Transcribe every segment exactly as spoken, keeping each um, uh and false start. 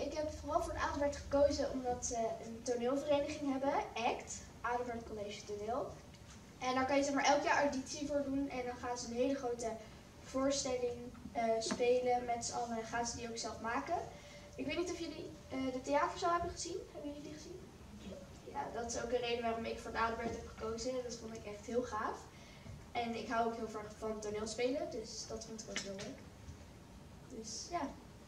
ik heb vooral voor de Adelbert gekozen omdat ze een toneelvereniging hebben, ACT, Adelbert College Toneel. En daar kan je zeg maar elk jaar auditie voor doen en dan gaan ze een hele grote voorstelling uh, spelen met z'n allen en gaan ze die ook zelf maken. Ik weet niet of jullie uh, de theaterzaal hebben gezien. Hebben jullie die gezien? Ja, dat is ook een reden waarom ik voor de Adelbert heb gekozen. Dat vond ik echt heel gaaf. En ik hou ook heel erg van toneelspelen, dus dat vond ik ook heel leuk. Dus ja,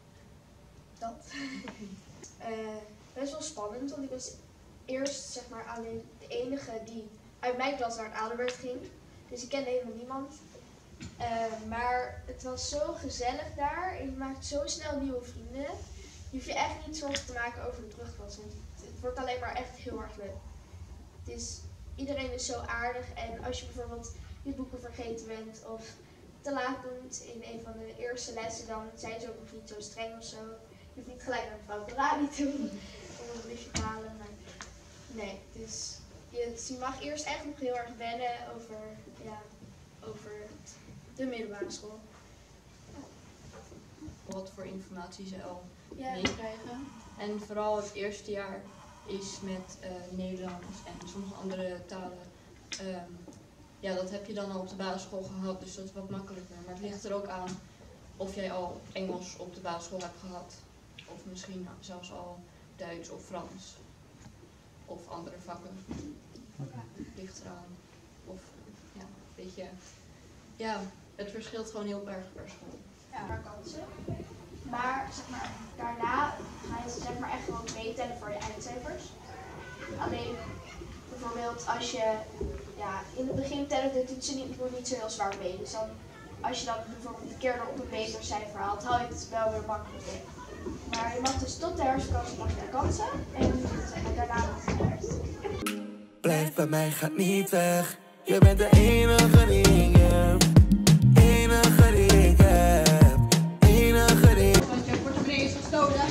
dat. uh, best wel spannend, want ik was eerst zeg maar alleen de enige die uit mijn klas naar het Adelbert ging. Dus ik kende helemaal niemand. Uh, maar het was zo gezellig daar en je maakt zo snel nieuwe vrienden. Je hoeft je echt niet zorgen te maken over de terugklas, want het wordt alleen maar echt heel erg leuk. Dus iedereen is zo aardig en als je bijvoorbeeld je boeken vergeten bent of te laat komt in een van de eerste lessen, dan zijn ze ook nog niet zo streng of zo. Je hoeft niet gelijk naar mevrouw Corradi te doen om een briefje te halen. Maar nee, dus je, dus je mag eerst echt nog heel erg wennen over, ja, over de middelbare school. Ja. Wat voor informatie ze al ja. meekrijgen. En vooral het eerste jaar is met uh, Nederlands en sommige andere talen. Um, ja, dat heb je dan al op de basisschool gehad, dus dat is wat makkelijker. Maar het ligt er ook aan of jij al Engels op de basisschool hebt gehad. Of misschien zelfs al Duits of Frans. Of andere vakken. Okay. Het ligt eraan. Of ja, weet je. Ja, het verschilt gewoon heel erg per school. Ja, maar kansen. Maar zeg maar, daarna ga je zeg maar echt gewoon meetellen voor je eindcijfers. Alleen bijvoorbeeld als je ja, in het begin tellen de toetsen niet, wordt niet zo heel zwaar mee. Dus dan, als je dan bijvoorbeeld een keer er op een beter cijfer haalt, haal je het wel weer makkelijk in. Maar je mag dus tot de herfstvakantie mag je kansen en, en daarna mag je de herfst. Blijf bij mij, gaat niet weg. Je bent de enige die ik heb. Enige die ik heb. Enige die ik heb. Want je portemonnee is gestolen.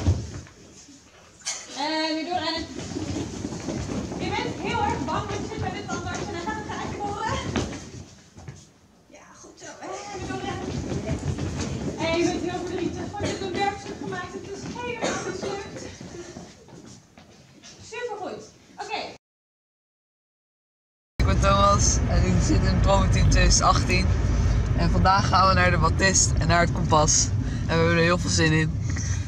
En weer door. En je bent heel erg bang, want je zit bij de tandarts en dan gaat het gaatje boren. Ja, goed zo. En weer door. En je bent heel verdrietig, want je hebt een werkstuk gemaakt. Het is helemaal mislukt. Supergoed. Oké. Okay. Ik ben Thomas en ik zit in promoteam twintig achttien. En vandaag gaan we naar de Baptist en naar het Kompas. En we hebben er heel veel zin in.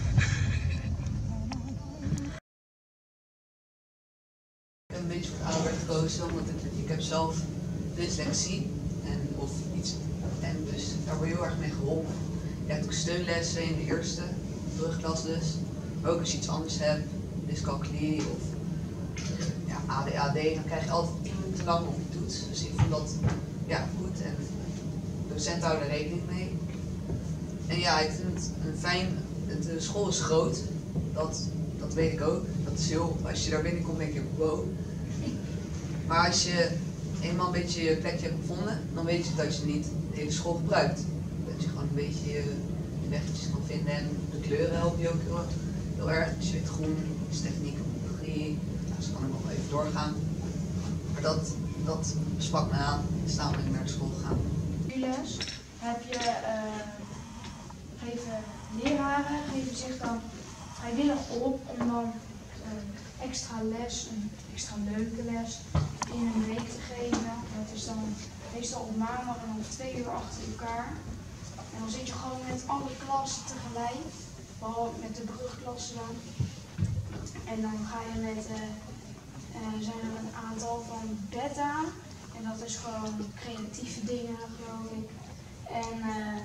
Ik heb een beetje voor Adelbert gekozen, omdat ik, ik heb zelf dyslexie en, of iets. En dus daar word je heel erg mee geholpen. Je hebt ook steunlessen in de eerste brugklas dus. Maar ook als je iets anders hebt, dyscalculie of ja, A D H D, dan krijg je altijd tien minuten lang op je toets. Dus ik vond dat ja, goed en de docenten houden er rekening mee. En ja, ik vind het een fijn, de school is groot, dat, dat weet ik ook. Dat is heel, als je daar binnenkomt denk je wow. Maar als je eenmaal een beetje je plekje hebt gevonden, dan weet je dat je niet de hele school gebruikt. Dat je gewoon een beetje je, je weggetjes kan vinden en de kleuren helpen je ook heel, heel erg. Dus wit, groen, is techniek, biologie. Nou, zo kan ik nog even doorgaan. Maar dat, dat sprak me aan, dus daarom ben ik naar de school gegaan. In die les heb je, uh, geven leraren geven zich dan vrijwillig op om dan een extra les, een extra leuke les in een week te geven. Dat is dan meestal op maandag en dan twee uur achter elkaar. En dan zit je gewoon met alle klassen tegelijk, behalve met de brugklassen dan. En dan ga je met, uh, uh, zijn er een aantal van beta. En dat is gewoon creatieve dingen, geloof ik. En uh,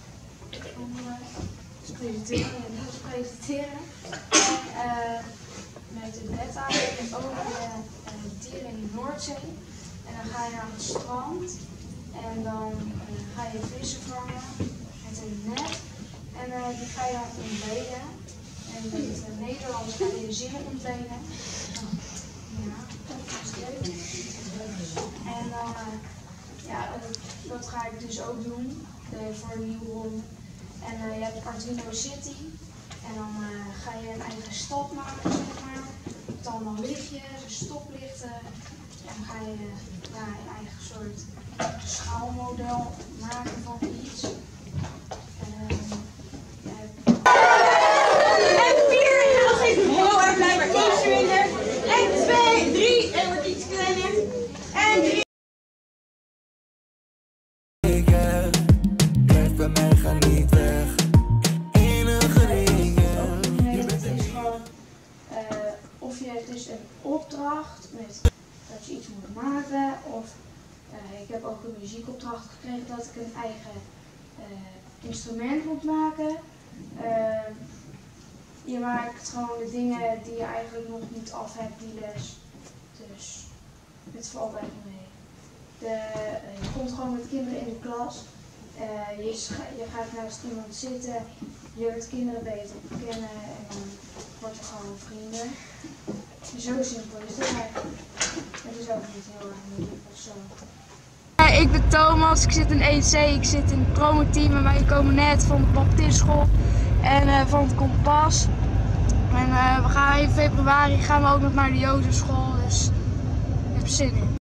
presenteren, en dat is presenteren. Uh, met de beta en ook de uh, dieren in de Noordzee. En dan ga je naar het strand en dan uh, ga je vissen vangen met een net. En uh, die ga je dan ontleden. En met het uh, Nederlands ga je de zinnen ontleden. Ja, dat is leuk. En dan, uh, ja, dat ga ik dus ook doen uh, voor een nieuwe ronde. En uh, je hebt Arduino City. En dan uh, ga je een eigen stad maken, zeg maar. Dan dan lichtjes, stoplichten. En dan ga je uh, ja, een eigen soort schaalmodel maken van iets. Uh, ja. En vier kreeg dus een opdracht met dat je iets moet maken. Of uh, ik heb ook een muziekopdracht gekregen dat ik een eigen uh, instrument moet maken. Uh, je maakt gewoon de dingen die je eigenlijk nog niet af hebt, die les. Dus het valt echt mee. De, uh, je komt gewoon met kinderen in de klas. Uh, je, je gaat naast iemand zitten, je leert kinderen beter kennen en dan word je gewoon vrienden. Zo simpel is het eigenlijk. Het is ook niet heel erg moeilijk of zo. Uh, ik ben Thomas, ik zit in E C, ik zit in het promoteam en wij komen net van de baptistschool en uh, van het Kompas. En uh, we gaan in februari gaan we ook nog naar de Jozefschool, dus ik heb er zin in.